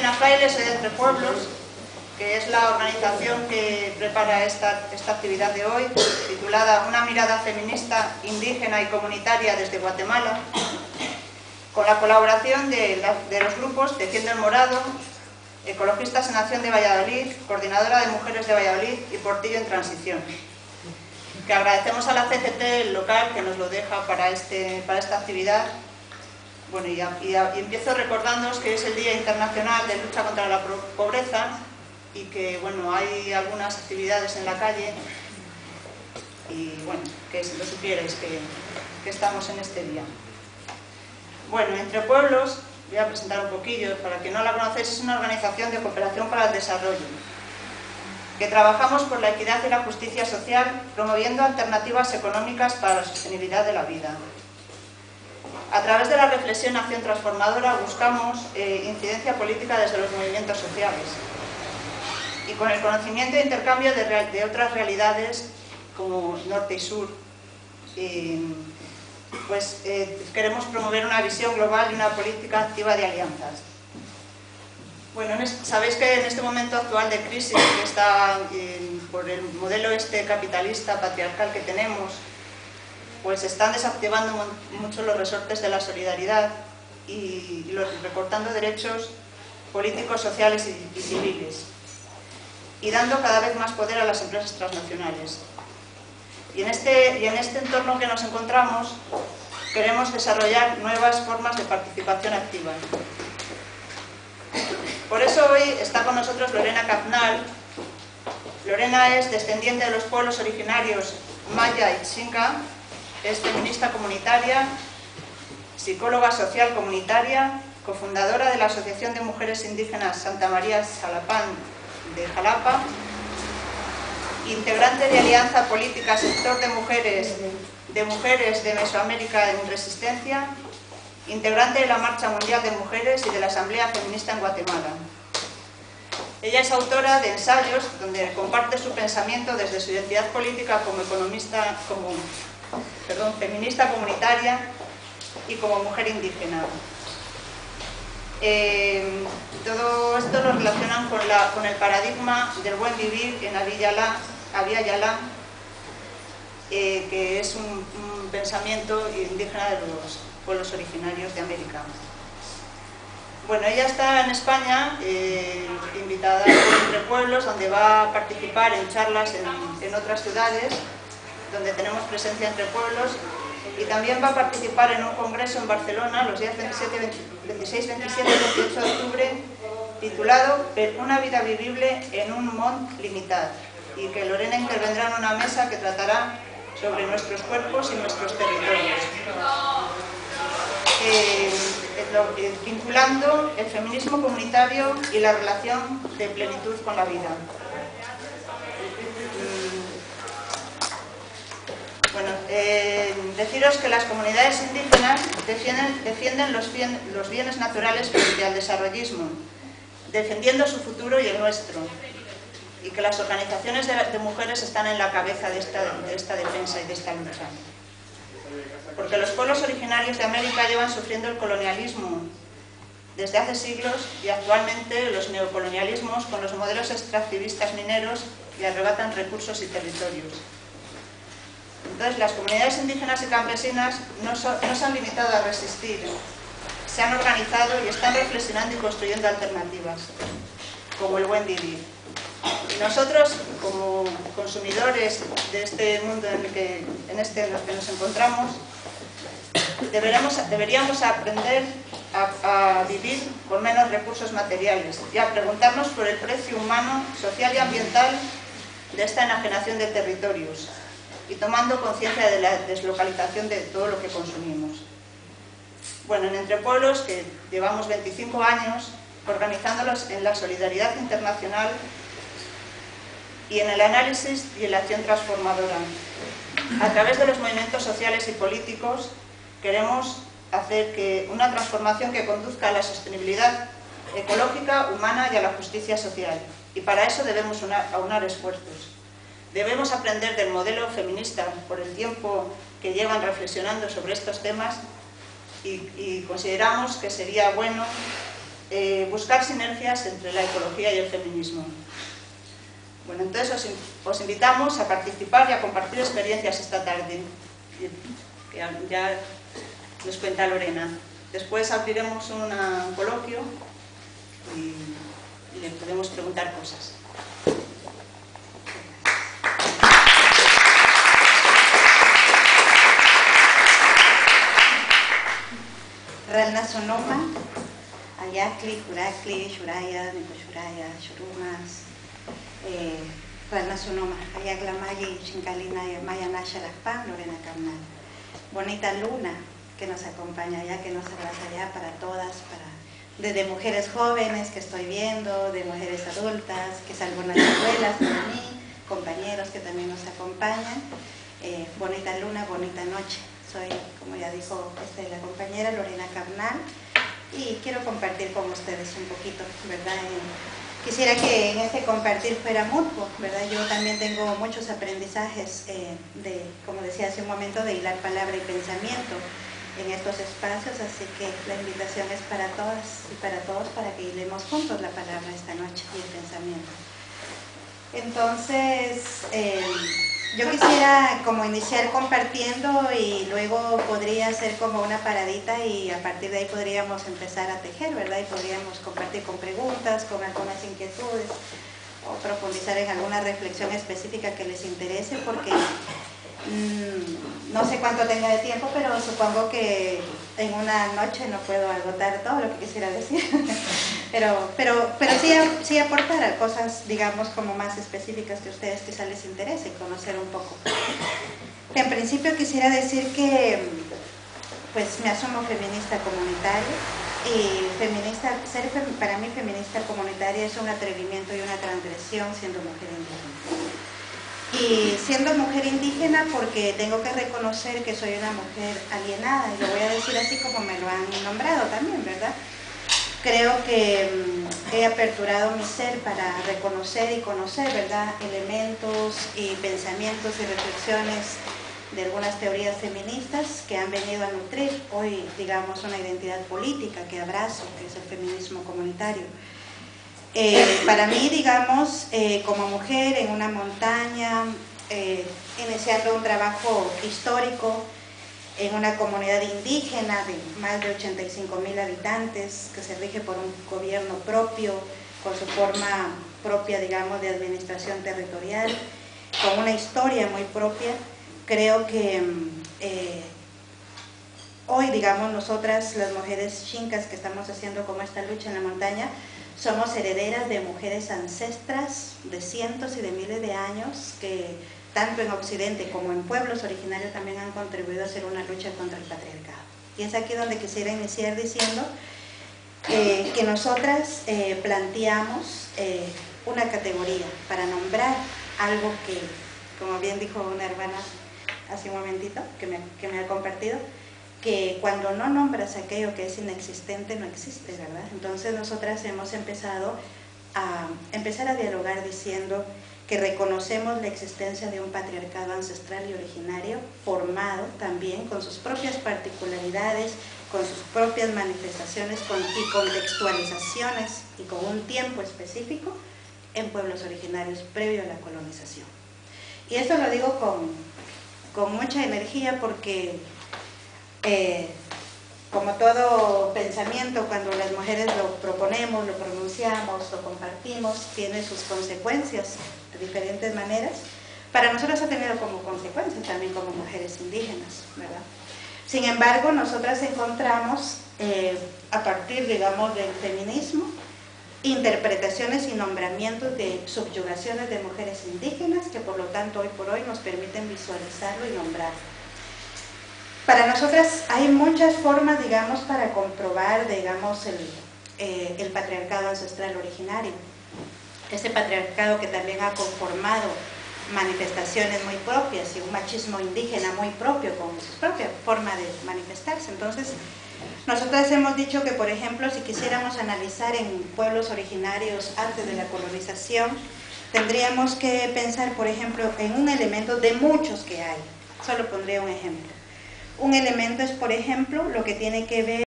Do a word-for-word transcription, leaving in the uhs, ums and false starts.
Elena Fraile, soy de Entre Pueblos, que es la organización que prepara esta, esta actividad de hoy, titulada Una mirada feminista, indígena y comunitaria desde Guatemala, con la colaboración de, la, de los grupos Tejiendo el Morado, Ecologistas en Acción de Valladolid, Coordinadora de Mujeres de Valladolid y Portillo en Transición. Que agradecemos a la C G T local que nos lo deja para, este, para esta actividad. Bueno, y, y, y empiezo recordándoos que es el Día Internacional de Lucha contra la Pobreza y que, bueno, hay algunas actividades en la calle y, bueno, que si lo supierais que, que estamos en este día. Bueno, Entre Pueblos, voy a presentar un poquillo, para quien no la conocéis, es una organización de cooperación para el desarrollo, que trabajamos por la equidad y la justicia social, promoviendo alternativas económicas para la sostenibilidad de la vida. A través de la reflexión Acción Transformadora buscamos eh, incidencia política desde los movimientos sociales y con el conocimiento e intercambio de, de otras realidades como norte y sur, eh, pues eh, queremos promover una visión global y una política activa de alianzas. Bueno, sabéis que en este momento actual de crisis que está eh, por el modelo este capitalista, patriarcal que tenemos, pues están desactivando mucho los resortes de la solidaridad y, y los, recortando derechos políticos, sociales y, y civiles, y dando cada vez más poder a las empresas transnacionales. Y en, este, y en este entorno que nos encontramos, queremos desarrollar nuevas formas de participación activa. Por eso hoy está con nosotros Lorena Caznal. Lorena es descendiente de los pueblos originarios Maya y Xinca, es feminista comunitaria, psicóloga social comunitaria, cofundadora de la Asociación de Mujeres Indígenas Santa María Xalapán de Jalapa, integrante de Alianza Política Sector de Mujeres de Mujeres de Mesoamérica en Resistencia, integrante de la Marcha Mundial de Mujeres y de la Asamblea Feminista en Guatemala. Ella es autora de ensayos donde comparte su pensamiento desde su identidad política como economista, como perdón, feminista comunitaria y como mujer indígena. Eh, todo esto lo relacionan con, la, con el paradigma del buen vivir en Abya Yala, eh, que es un, un pensamiento indígena de los pueblos originarios de América. Bueno, ella está en España, eh, invitada por Entre Pueblos, donde va a participar en charlas en, en otras ciudades, donde tenemos presencia Entre Pueblos, y también va a participar en un congreso en Barcelona los días veintiséis, veintisiete y veintiocho de octubre, titulado Una vida vivible en un món limitat, y que Lorena intervendrá en una mesa que tratará sobre nuestros cuerpos y nuestros territorios, eh, eh, vinculando el feminismo comunitario y la relación de plenitud con la vida. Bueno, eh, deciros que las comunidades indígenas defienden, defienden los, bien, los bienes naturales frente al desarrollismo, defendiendo su futuro y el nuestro, y que las organizaciones de, de mujeres están en la cabeza de esta, de esta defensa y de esta lucha. Porque los pueblos originarios de América llevan sufriendo el colonialismo desde hace siglos y actualmente los neocolonialismos con los modelos extractivistas mineros le arrebatan recursos y territorios. Entonces, las comunidades indígenas y campesinas no, so, no se han limitado a resistir, se han organizado y están reflexionando y construyendo alternativas, como el buen vivir. Y nosotros, como consumidores de este mundo en el que, en este en el que nos encontramos, deberemos, deberíamos aprender a, a vivir con menos recursos materiales y a preguntarnos por el precio humano, social y ambiental de esta enajenación de territorios, y tomando conciencia de la deslocalización de todo lo que consumimos. Bueno, en Entre Pueblos, que llevamos veinticinco años organizándolos en la solidaridad internacional y en el análisis y en la acción transformadora. A través de los movimientos sociales y políticos queremos hacer que una transformación que conduzca a la sostenibilidad ecológica, humana y a la justicia social. Y para eso debemos unar, aunar esfuerzos. Debemos aprender del modelo feminista por el tiempo que llevan reflexionando sobre estos temas y, y consideramos que sería bueno eh, buscar sinergias entre la ecología y el feminismo. Bueno, entonces os, os invitamos a participar y a compartir experiencias esta tarde, que ya nos cuenta Lorena. Después abriremos una, un coloquio y, y le podemos preguntar cosas. Ralna Sonoma, Ayakli, Kurakli, Shuraya, Nikoshuraya, Shurumas, eh, Ralna Sonoma, Ayakla Mayi, Chinkalina, Maya Nasha Lakpan, Lorena Carnal. Bonita luna que nos acompaña ya, que nos abraza ya para todas, para desde mujeres jóvenes que estoy viendo, de mujeres adultas, que son algunas abuelas de mí, compañeros que también nos acompañan. Eh, bonita luna, bonita noche. Soy, como ya dijo este, la compañera Lorena Carnal, y quiero compartir con ustedes un poquito, ¿verdad? Y quisiera que en este compartir fuera mutuo, ¿verdad? Yo también tengo muchos aprendizajes eh, de, como decía hace un momento, de hilar palabra y pensamiento en estos espacios, así que la invitación es para todas y para todos para que hilemos juntos la palabra esta noche y el pensamiento. Entonces, eh, yo quisiera como iniciar compartiendo y luego podría hacer como una paradita y a partir de ahí podríamos empezar a tejer, ¿verdad? Y podríamos compartir con preguntas, con algunas inquietudes o profundizar en alguna reflexión específica que les interese, porque mmm, no sé cuánto tenga de tiempo, pero supongo que en una noche no puedo agotar todo lo que quisiera decir. Pero, pero, pero sí, sí aportar a cosas, digamos, como más específicas que a ustedes quizá les interese conocer un poco. En principio quisiera decir que pues me asumo feminista comunitaria y feminista, ser para mí feminista comunitaria es un atrevimiento y una transgresión siendo mujer indígena. Y siendo mujer indígena porque tengo que reconocer que soy una mujer alienada, y lo voy a decir así como me lo han nombrado también, ¿verdad? Creo que mm, he aperturado mi ser para reconocer y conocer, ¿verdad?, elementos y pensamientos y reflexiones de algunas teorías feministas que han venido a nutrir hoy, digamos, una identidad política que abrazo, que es el feminismo comunitario. Eh, para mí, digamos, eh, como mujer en una montaña, eh, iniciando un trabajo histórico en una comunidad indígena de más de ochenta y cinco mil habitantes, que se rige por un gobierno propio, con su forma propia, digamos, de administración territorial, con una historia muy propia. Creo que eh, hoy, digamos, nosotras, las mujeres xincas que estamos haciendo como esta lucha en la montaña, somos herederas de mujeres ancestras de cientos y de miles de años que tanto en Occidente como en pueblos originarios también han contribuido a hacer una lucha contra el patriarcado. Y es aquí donde quisiera iniciar diciendo eh, que nosotras eh, planteamos eh, una categoría para nombrar algo que, como bien dijo una hermana hace un momentito, que me, que me ha compartido, que cuando no nombras aquello que es inexistente, no existe, ¿verdad? Entonces nosotras hemos empezado a empezar a dialogar diciendo que reconocemos la existencia de un patriarcado ancestral y originario, formado también con sus propias particularidades, con sus propias manifestaciones con, y contextualizaciones y con un tiempo específico en pueblos originarios previo a la colonización. Y esto lo digo con, con mucha energía porque eh, como todo pensamiento, cuando las mujeres lo proponemos, lo pronunciamos, lo compartimos, tiene sus consecuencias de diferentes maneras. Para nosotras ha tenido como consecuencias también como mujeres indígenas, ¿verdad? Sin embargo, nosotras encontramos, eh, a partir, digamos, del feminismo, interpretaciones y nombramientos de subyugaciones de mujeres indígenas que por lo tanto hoy por hoy nos permiten visualizarlo y nombrarlo. Para nosotras hay muchas formas, digamos, para comprobar, digamos, el, eh, el patriarcado ancestral originario. Ese patriarcado que también ha conformado manifestaciones muy propias y un machismo indígena muy propio, con su propia forma de manifestarse. Entonces, nosotras hemos dicho que, por ejemplo, si quisiéramos analizar en pueblos originarios antes de la colonización, tendríamos que pensar, por ejemplo, en un elemento de muchos que hay. Solo pondré un ejemplo. Un elemento es, por ejemplo, lo que tiene que ver